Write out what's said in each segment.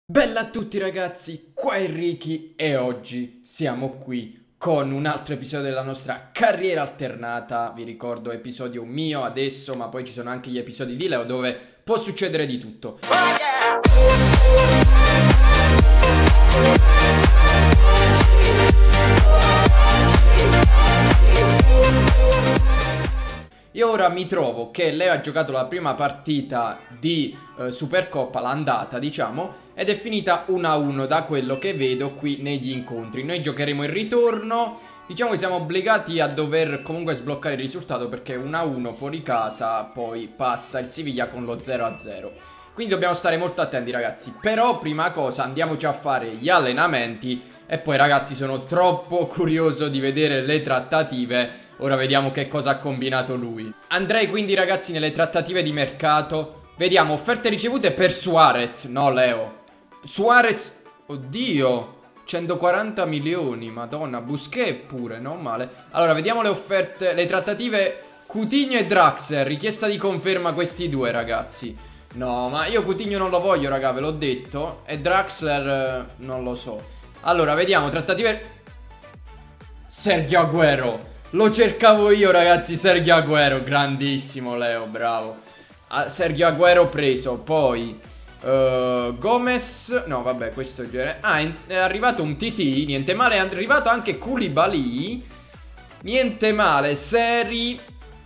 Bella a tutti ragazzi, qua è Ricky e oggi siamo qui con un altro episodio della nostra carriera alternata. Vi ricordo episodio mio adesso, ma poi ci sono anche gli episodi di Leo dove può succedere di tutto. Io ora mi trovo che Leo ha giocato la prima partita di Supercoppa, l'andata diciamo, ed è finita 1-1 da quello che vedo qui negli incontri. Noi giocheremo il ritorno, diciamo che siamo obbligati a dover comunque sbloccare il risultato perché 1-1 fuori casa poi passa il Siviglia con lo 0-0. Quindi dobbiamo stare molto attenti ragazzi. Però prima cosa andiamoci a fare gli allenamenti e poi ragazzi sono troppo curioso di vedere le trattative. Ora vediamo che cosa ha combinato lui. Andrei quindi ragazzi nelle trattative di mercato. Vediamo offerte ricevute per Suarez. No Leo, Suarez, oddio, 140 milioni, madonna. Busquets pure, non male. Allora vediamo le offerte, le trattative. Coutinho e Draxler, richiesta di conferma questi due ragazzi. No, ma io Coutinho non lo voglio raga, ve l'ho detto. E Draxler non lo so. Allora vediamo, trattative. Sergio Aguero, lo cercavo io ragazzi, Sergio Aguero, grandissimo Leo, bravo. Sergio Aguero preso, poi Gomez, no vabbè questo è genere. È arrivato un TT, niente male, è arrivato anche Koulibaly, niente male, Seri,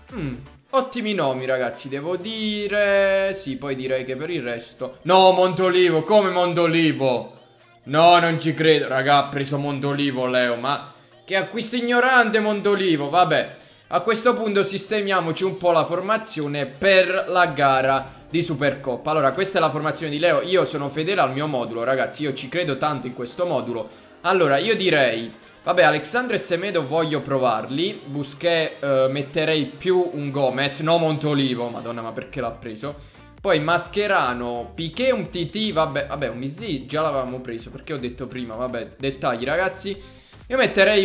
ottimi nomi ragazzi, devo dire. Sì, poi direi che per il resto. No, Montolivo, come Montolivo? No, non ci credo, raga, ha preso Montolivo Leo, ma che acquisto ignorante Montolivo, vabbè. A questo punto sistemiamoci un po' la formazione per la gara di Supercoppa. Allora, questa è la formazione di Leo. Io sono fedele al mio modulo, ragazzi. Io ci credo tanto in questo modulo. Allora, io direi, vabbè, Alexandro e Semedo voglio provarli. Busquets metterei più un Gomez, no Montolivo. Madonna, ma perché l'ha preso? Poi Mascherano, Piqué, un TT, vabbè, un TT già l'avevamo preso. Perché ho detto prima, vabbè, dettagli, ragazzi. Io metterei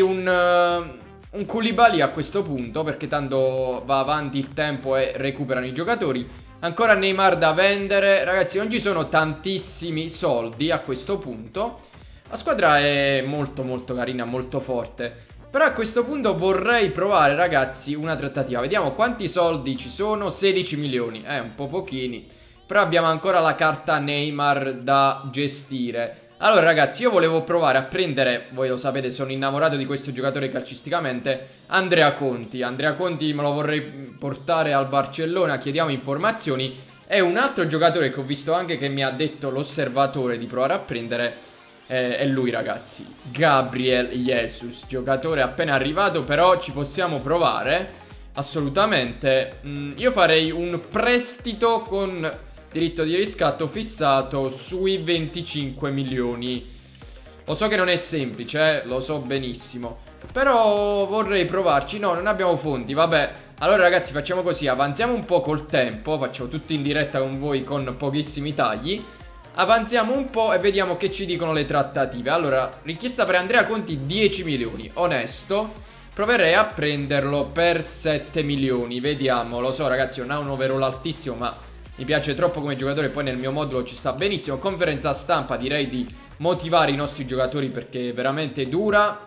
un Koulibaly a questo punto, perché tanto va avanti il tempo e recuperano i giocatori. Ancora Neymar da vendere. Ragazzi, non ci sono tantissimi soldi a questo punto. La squadra è molto molto carina, molto forte. Però a questo punto vorrei provare ragazzi una trattativa. Vediamo quanti soldi ci sono. 16 milioni, un po' pochini. Però abbiamo ancora la carta Neymar da gestire. Allora ragazzi, io volevo provare a prendere, voi lo sapete, sono innamorato di questo giocatore calcisticamente, Andrea Conti. Andrea Conti me lo vorrei portare al Barcellona, chiediamo informazioni. E un altro giocatore che ho visto anche che mi ha detto l'osservatore di provare a prendere è lui ragazzi, Gabriel Jesus, giocatore appena arrivato, però ci possiamo provare assolutamente. Io farei un prestito con diritto di riscatto fissato sui 25 milioni. Lo so che non è semplice, lo so benissimo, però vorrei provarci. No, non abbiamo fondi, vabbè. Allora ragazzi facciamo così, avanziamo un po' col tempo. Faccio tutto in diretta con voi con pochissimi tagli. Avanziamo un po' e vediamo che ci dicono le trattative. Allora, richiesta per Andrea Conti 10 milioni. Onesto, proverei a prenderlo per 7 milioni. Vediamo, lo so ragazzi, non ha un overall altissimo, ma mi piace troppo come giocatore, poi nel mio modulo ci sta benissimo. Conferenza stampa, direi di motivare i nostri giocatori perché è veramente dura.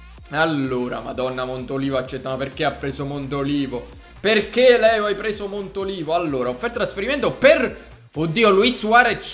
Allora, madonna, Montolivo accetta, ma perché ha preso Montolivo? Perché Leo hai preso Montolivo? Allora, offerta trasferimento per, oddio, Luis Suarez,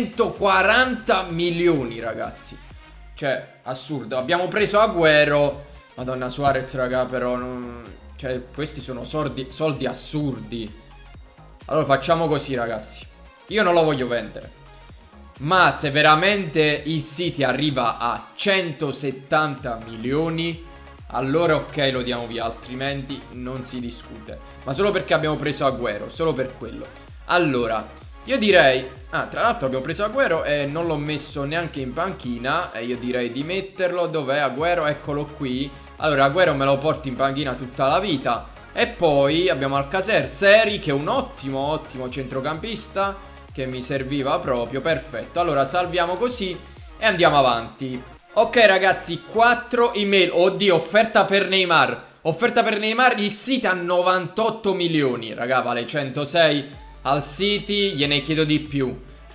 140 milioni ragazzi. Cioè, assurdo, abbiamo preso Aguero. Madonna, Suarez raga, però cioè, questi sono soldi assurdi. Allora facciamo così ragazzi, io non lo voglio vendere, ma se veramente il City arriva a 170 milioni, allora ok lo diamo via, altrimenti non si discute. Ma solo perché abbiamo preso Aguero, solo per quello. Allora, io direi, tra l'altro abbiamo preso Aguero e non l'ho messo neanche in panchina. E io direi di metterlo, dov'è Aguero? Eccolo qui. Allora Aguero me lo porto in panchina tutta la vita. E poi abbiamo Alcacer, Seri, che è un ottimo centrocampista, che mi serviva proprio, perfetto. Allora salviamo così e andiamo avanti. Ok ragazzi, 4 email. Oddio, offerta per Neymar. Offerta per Neymar, il City a 98 milioni. Raga, vale 106 al City, gliene chiedo di più.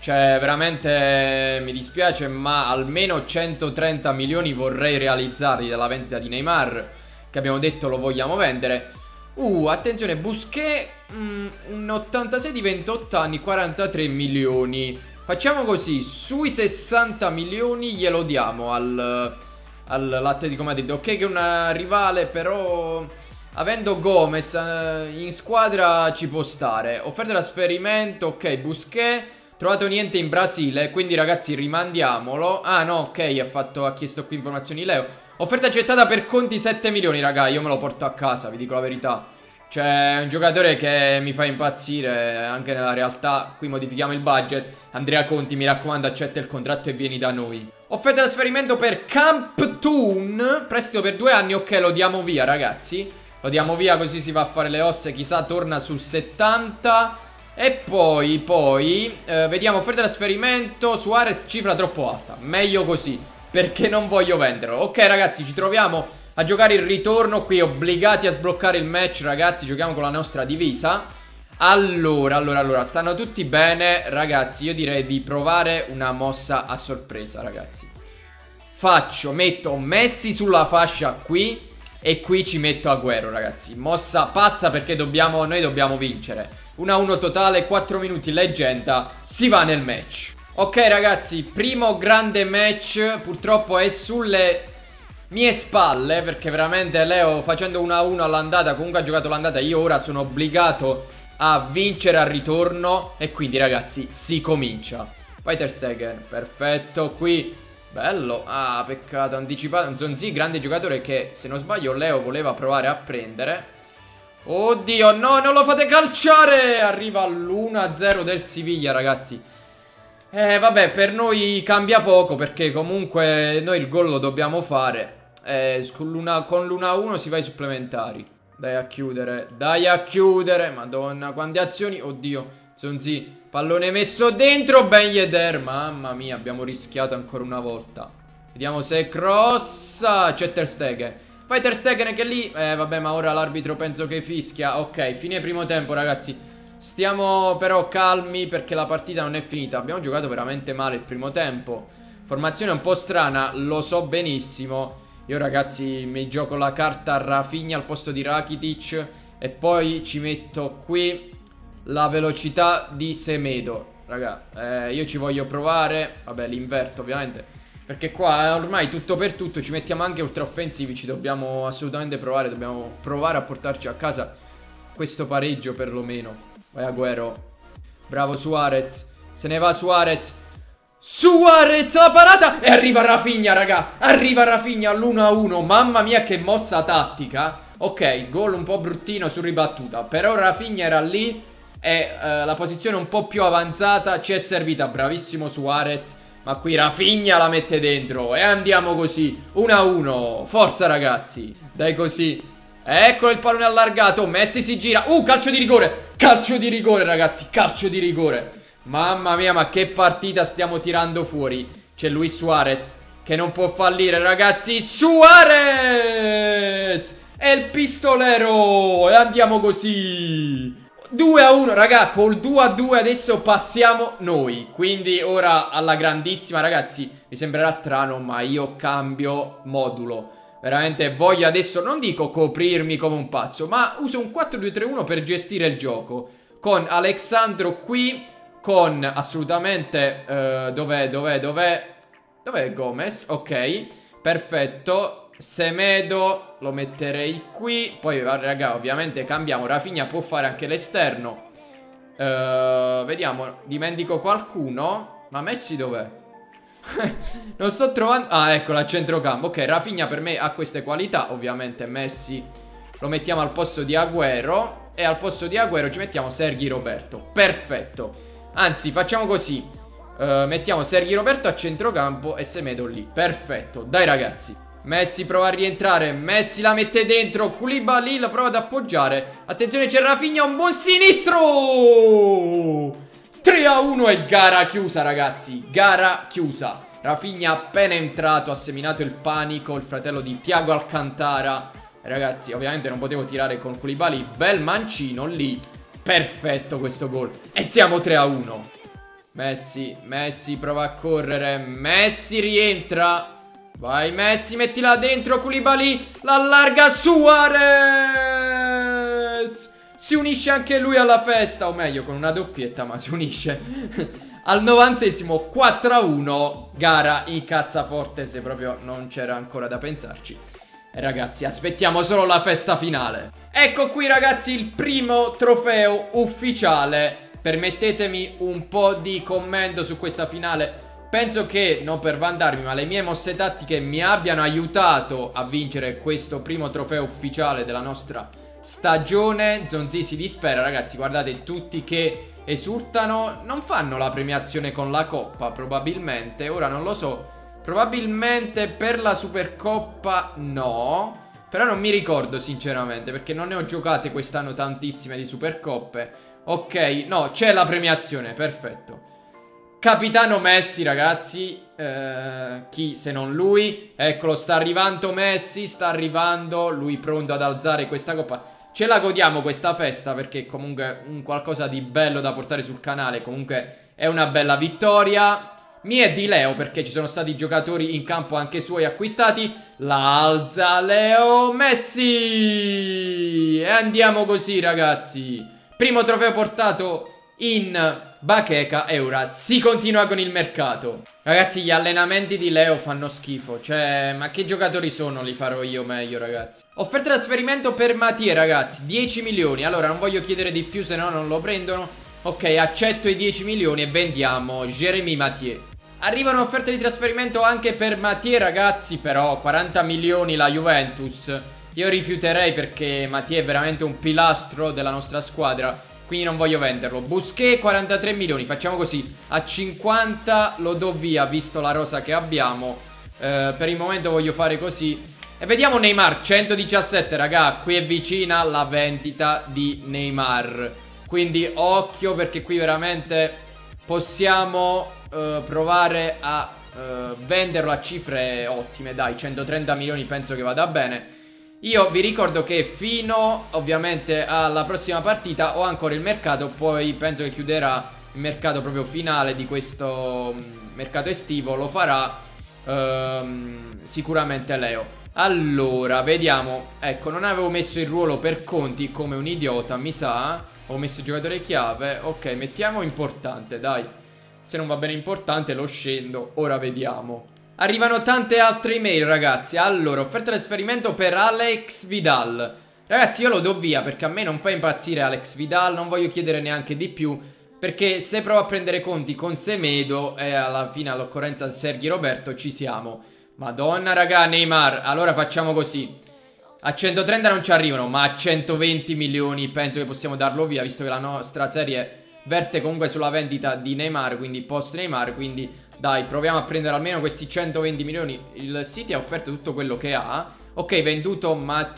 Cioè veramente mi dispiace, ma almeno 130 milioni vorrei realizzarli dalla vendita di Neymar, che abbiamo detto lo vogliamo vendere. Attenzione, Busquets, un 86 di 28 anni, 43 milioni. Facciamo così, sui 60 milioni glielo diamo all'Atletico Madrid. Ok che è una rivale, però avendo Gomez in squadra ci può stare. Offerta trasferimento, ok, Busquets. Trovato niente in Brasile, quindi ragazzi rimandiamolo. Ah no, ok, ha chiesto qui informazioni Leo. Offerta accettata per Conti 7 milioni, raga, io me lo porto a casa, vi dico la verità. Cioè, è un giocatore che mi fa impazzire anche nella realtà. Qui modifichiamo il budget. Andrea Conti, mi raccomando, accetta il contratto e vieni da noi. Offerta trasferimento per Camptoon, prestito per 2 anni, ok, lo diamo via, ragazzi. Lo diamo via così si va a fare le osse, chissà, torna sul 70. E poi vediamo offerta trasferimento. Suarez, cifra troppo alta. Meglio così, perché non voglio venderlo. Ok ragazzi, ci troviamo a giocare il ritorno. Qui obbligati a sbloccare il match, ragazzi. Giochiamo con la nostra divisa. Allora, stanno tutti bene. Ragazzi, io direi di provare una mossa a sorpresa, ragazzi. Metto Messi sulla fascia qui. E qui ci metto Agüero, ragazzi. Mossa pazza perché noi dobbiamo vincere. 1-1 totale, 4 minuti leggenda. Si va nel match. Ok ragazzi, primo grande match. Purtroppo è sulle mie spalle, perché veramente Leo facendo 1-1 all'andata, comunque ha giocato l'andata. Io ora sono obbligato a vincere al ritorno. E quindi ragazzi, si comincia. Vai Ter Stegen, perfetto. Qui bello, peccato, anticipato. Un Zonzi, grande giocatore che, se non sbaglio, Leo voleva provare a prendere. Oddio, no, non lo fate calciare. Arriva l'1-0 del Siviglia, ragazzi. Vabbè, per noi cambia poco, perché comunque noi il gol lo dobbiamo fare. Con l'1-1 si va ai supplementari. Dai a chiudere, madonna, quante azioni. Oddio, Zonzi, pallone messo dentro, Ben Yedder. Mamma mia, abbiamo rischiato ancora una volta. Vediamo se crossa. C'è Ter Stegen. Vai Ter Stegen che lì. Vabbè, ma ora l'arbitro penso che fischia. Ok, fine primo tempo, ragazzi. Stiamo però calmi perché la partita non è finita. Abbiamo giocato veramente male il primo tempo. Formazione un po' strana, lo so benissimo. Io, ragazzi, mi gioco la carta Rafinha al posto di Rakitic. E poi ci metto qui la velocità di Semedo. Raga, io ci voglio provare. Vabbè, l'inverto ovviamente, perché qua è ormai tutto per tutto. Ci mettiamo anche ultra offensivi. Ci dobbiamo assolutamente provare. Dobbiamo provare a portarci a casa questo pareggio perlomeno. Vai Agüero. Bravo Suarez. Se ne va Suarez. Suarez la parata. E arriva Rafinha, raga. Arriva Rafinha all'1-1. Mamma mia che mossa tattica. Ok, gol un po' bruttino su ribattuta. Però Rafinha era lì. E la posizione un po' più avanzata ci è servita. Bravissimo Suarez. Ma qui Rafinha la mette dentro. E andiamo così 1-1. Forza ragazzi. Dai così. Eccolo il pallone allargato. Messi si gira. Calcio di rigore. Calcio di rigore ragazzi. Calcio di rigore. Mamma mia, ma che partita stiamo tirando fuori. C'è Luis Suarez che non può fallire ragazzi. Suarez è il pistolero. E andiamo così 2-1 raga. Col 2-2 adesso passiamo noi. Quindi ora alla grandissima ragazzi. Mi sembrerà strano, ma io cambio modulo. Veramente voglio adesso, non dico coprirmi come un pazzo, ma uso un 4-2-3-1 per gestire il gioco. Con Alexandro qui, con assolutamente dov'è Gomez? Ok, perfetto. Semedo lo metterei qui. Poi raga, ovviamente cambiamo. Rafinha può fare anche l'esterno. Vediamo, dimentico qualcuno. Ma Messi dov'è? Non sto trovando. Eccola a centrocampo. Ok, Rafinha per me ha queste qualità. Ovviamente Messi lo mettiamo al posto di Agüero. E al posto di Agüero ci mettiamo Sergi Roberto. Perfetto. Anzi, facciamo così. Mettiamo Sergi Roberto a centrocampo e Semedo lì. Perfetto. Dai ragazzi. Messi prova a rientrare. Messi la mette dentro. Koulibaly la prova ad appoggiare. Attenzione, c'è Rafinha, un buon sinistro. 3-1 e gara chiusa ragazzi. Gara chiusa. Rafinha appena entrato ha seminato il panico. Il fratello di Thiago Alcantara. Ragazzi, ovviamente non potevo tirare con Koulibaly. Bel mancino lì. Perfetto questo gol. E siamo 3-1. Messi prova a correre. Messi rientra. Vai Messi, mettila dentro. Koulibaly la allarga. Suarez si unisce anche lui alla festa. O meglio, con una doppietta, ma si unisce. Al 90esimo 4-1. Gara in cassaforte, se proprio non c'era ancora da pensarci. E ragazzi, aspettiamo solo la festa finale. Ecco qui ragazzi il primo trofeo ufficiale. Permettetemi un po' di commento su questa finale. Penso che, non per vantarmi, ma le mie mosse tattiche mi abbiano aiutato a vincere questo primo trofeo ufficiale della nostra stagione. Zonzi si dispera, ragazzi, guardate tutti che esultano. Non fanno la premiazione con la coppa, probabilmente. Ora non lo so. Probabilmente per la Supercoppa no. Però non mi ricordo sinceramente, perché non ne ho giocate quest'anno tantissime di Supercoppe. Ok, no, c'è la premiazione, perfetto. Capitano Messi, ragazzi. Chi se non lui? Eccolo, sta arrivando Messi, sta arrivando. Lui pronto ad alzare questa coppa. Ce la godiamo questa festa, perché comunque un qualcosa di bello da portare sul canale. Comunque è una bella vittoria. Mia e di Leo, perché ci sono stati giocatori in campo anche suoi acquistati. La alza Leo Messi. E andiamo così, ragazzi. Primo trofeo portato in bacheca e ora si continua con il mercato. Ragazzi, gli allenamenti di Leo fanno schifo. Cioè, ma che giocatori sono? Li farò io meglio, ragazzi. Offerta trasferimento per Mathieu, ragazzi, 10 milioni. Allora, non voglio chiedere di più, se no non lo prendono. Ok, accetto i 10 milioni e vendiamo Jérémy Mathieu. Arrivano offerte di trasferimento anche per Mathieu, ragazzi. Però 40 milioni la Juventus. Io rifiuterei, perché Mathieu è veramente un pilastro della nostra squadra, quindi non voglio venderlo. Busquets 43 milioni. Facciamo così, a 50 lo do via, visto la rosa che abbiamo. Per il momento voglio fare così. E vediamo Neymar, 117, raga. Qui è vicina la vendita di Neymar, quindi occhio, perché qui veramente possiamo provare a venderlo a cifre ottime. Dai, 130 milioni penso che vada bene. Io vi ricordo che fino ovviamente alla prossima partita ho ancora il mercato. Poi penso che chiuderà il mercato proprio finale di questo mercato estivo. Lo farà sicuramente Leo. Allora, vediamo. Ecco, non avevo messo il ruolo per Conti come un idiota, mi sa. Ho messo giocatore chiave. Ok, mettiamo importante, dai. Se non va bene importante lo scendo. Ora vediamo. Arrivano tante altre email, ragazzi. Allora, offerta trasferimento per Alex Vidal. Ragazzi, io lo do via, perché a me non fa impazzire Alex Vidal. Non voglio chiedere neanche di più, perché se provo a prendere Conti con Semedo e alla fine all'occorrenza Sergi Roberto ci siamo. Madonna, raga, Neymar. Allora facciamo così. A 130 non ci arrivano, ma a 120 milioni penso che possiamo darlo via, visto che la nostra serie verte comunque sulla vendita di Neymar, quindi post Neymar. Quindi dai, proviamo a prendere almeno questi 120 milioni. Il City ha offerto tutto quello che ha. Ok, venduto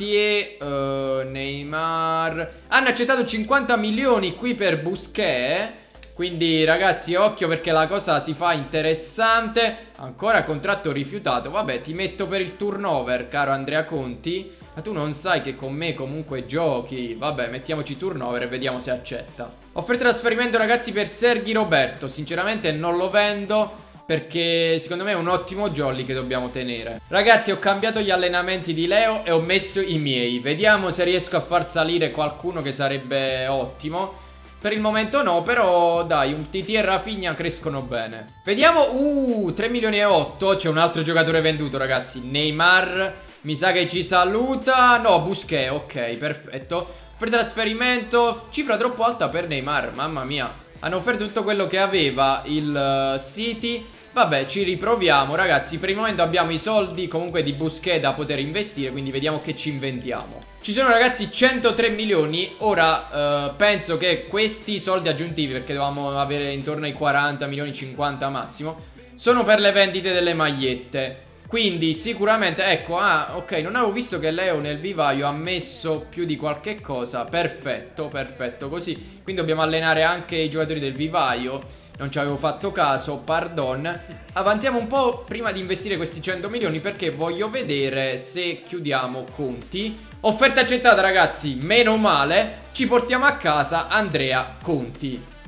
Mathieu, Neymar. Hanno accettato 50 milioni qui per Busquets. Quindi ragazzi, occhio, perché la cosa si fa interessante. Ancora contratto rifiutato. Vabbè, ti metto per il turnover, caro Andrea Conti. Ma tu non sai che con me comunque giochi. Vabbè, mettiamoci turnover e vediamo se accetta. Offerta trasferimento, ragazzi, per Sergi Roberto. Sinceramente non lo vendo, perché secondo me è un ottimo jolly che dobbiamo tenere. Ragazzi, ho cambiato gli allenamenti di Leo e ho messo i miei. Vediamo se riesco a far salire qualcuno, che sarebbe ottimo. Per il momento no, però dai, un TT e Rafinha crescono bene. Vediamo, 3 milioni e 8. C'è un altro giocatore venduto, ragazzi. Neymar, mi sa che ci saluta. No, Busquets, ok, perfetto. Offerta trasferimento, cifra troppo alta per Neymar, mamma mia. Hanno offerto tutto quello che aveva il City. Vabbè, ci riproviamo, ragazzi. Per il momento abbiamo i soldi comunque di Busquets da poter investire, quindi vediamo che ci inventiamo. Ci sono, ragazzi, 103 milioni. Ora penso che questi soldi aggiuntivi, perché dovevamo avere intorno ai 40 milioni, 50 massimo, sono per le vendite delle magliette. Quindi sicuramente, ecco, ok, non avevo visto che Leo nel vivaio ha messo più di qualche cosa. Perfetto, perfetto, così. Quindi dobbiamo allenare anche i giocatori del vivaio. Non ci avevo fatto caso, pardon. Avanziamo un po' prima di investire questi 100 milioni, perché voglio vedere se chiudiamo Conti. Offerta accettata, ragazzi, meno male. Ci portiamo a casa Andrea Conti.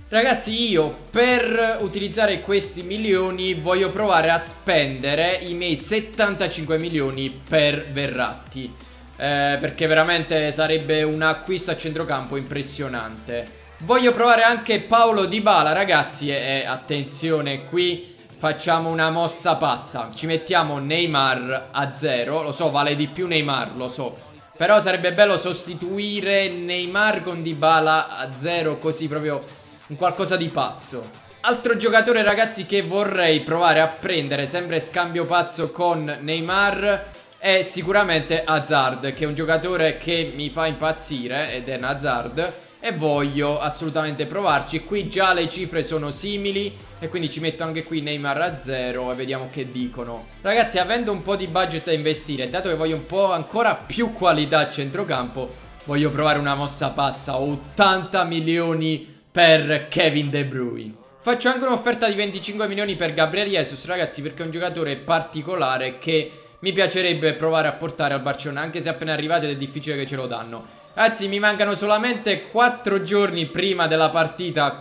Ragazzi, io per utilizzare questi milioni voglio provare a spendere i miei 75 milioni per Verratti, perché veramente sarebbe un acquisto a centrocampo impressionante. Voglio provare anche Paulo Dybala, ragazzi, e attenzione, qui facciamo una mossa pazza. Ci mettiamo Neymar a 0, lo so, vale di più Neymar, lo so, però sarebbe bello sostituire Neymar con Dybala a 0, così proprio un qualcosa di pazzo. Altro giocatore, ragazzi, che vorrei provare a prendere, sempre scambio pazzo con Neymar, è sicuramente Hazard, che è un giocatore che mi fa impazzire, ed è Hazard, e voglio assolutamente provarci. Qui già le cifre sono simili e quindi ci metto anche qui Neymar a 0 e vediamo che dicono. Ragazzi, avendo un po' di budget da investire, dato che voglio un po' ancora più qualità a centrocampo, voglio provare una mossa pazza. 80 milioni per Kevin De Bruyne. Faccio anche un'offerta di 25 milioni per Gabriel Jesus, ragazzi, perché è un giocatore particolare che mi piacerebbe provare a portare al Barcellona, anche se è appena arrivato ed è difficile che ce lo danno. Ragazzi, mi mancano solamente 4 giorni prima della partita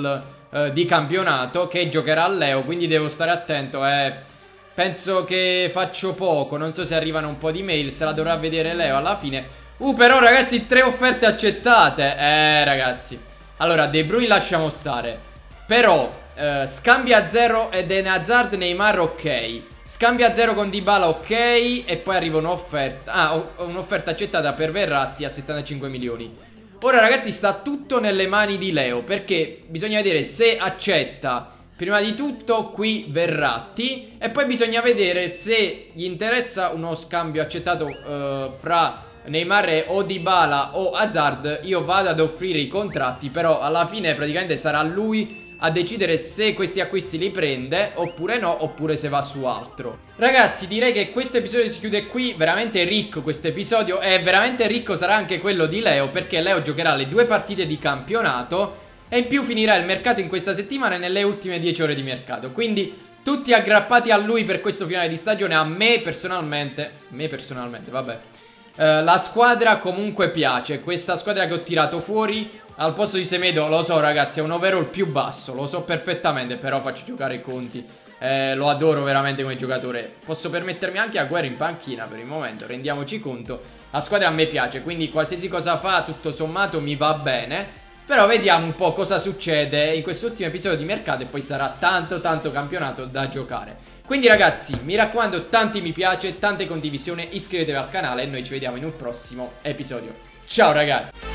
di campionato che giocherà a Leo, quindi devo stare attento. Penso che faccio poco, non so se arrivano un po' di mail, se la dovrà vedere Leo alla fine. Però ragazzi, 3 offerte accettate. Ragazzi, allora, De Bruyne lasciamo stare. Però, scambia a 0 Eden Hazard, Neymar, ok. Scambia a 0 con Dybala, ok. E poi arriva un'offerta. Un'offerta accettata per Verratti a 75 milioni. Ora, ragazzi, sta tutto nelle mani di Leo, perché bisogna vedere se accetta prima di tutto qui Verratti. E poi bisogna vedere se gli interessa uno scambio accettato fra Neymar o Dybala o Hazard. Io vado ad offrire i contratti, però alla fine praticamente sarà lui a decidere se questi acquisti li prende oppure no, oppure se va su altro. Ragazzi, direi che questo episodio si chiude qui. Veramente ricco questo episodio, e veramente ricco sarà anche quello di Leo, perché Leo giocherà le 2 partite di campionato e in più finirà il mercato in questa settimana e nelle ultime 10 ore di mercato. Quindi tutti aggrappati a lui per questo finale di stagione. A me personalmente, vabbè, la squadra comunque piace. Questa squadra che ho tirato fuori al posto di Semedo, lo so ragazzi, è un overall più basso, lo so perfettamente, però faccio giocare Conti. Lo adoro veramente come giocatore. Posso permettermi anche Agüero in panchina per il momento, rendiamoci conto. La squadra a me piace, quindi qualsiasi cosa fa tutto sommato mi va bene. Però vediamo un po' cosa succede in quest'ultimo episodio di mercato, e poi sarà tanto campionato da giocare. Quindi ragazzi, mi raccomando, tanti mi piace, tante condivisioni, iscrivetevi al canale e noi ci vediamo in un prossimo episodio. Ciao ragazzi!